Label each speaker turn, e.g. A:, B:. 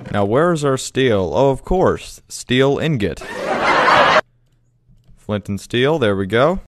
A: Now where's our steel? Oh, of course. Steel ingot. Flint and steel, there we go.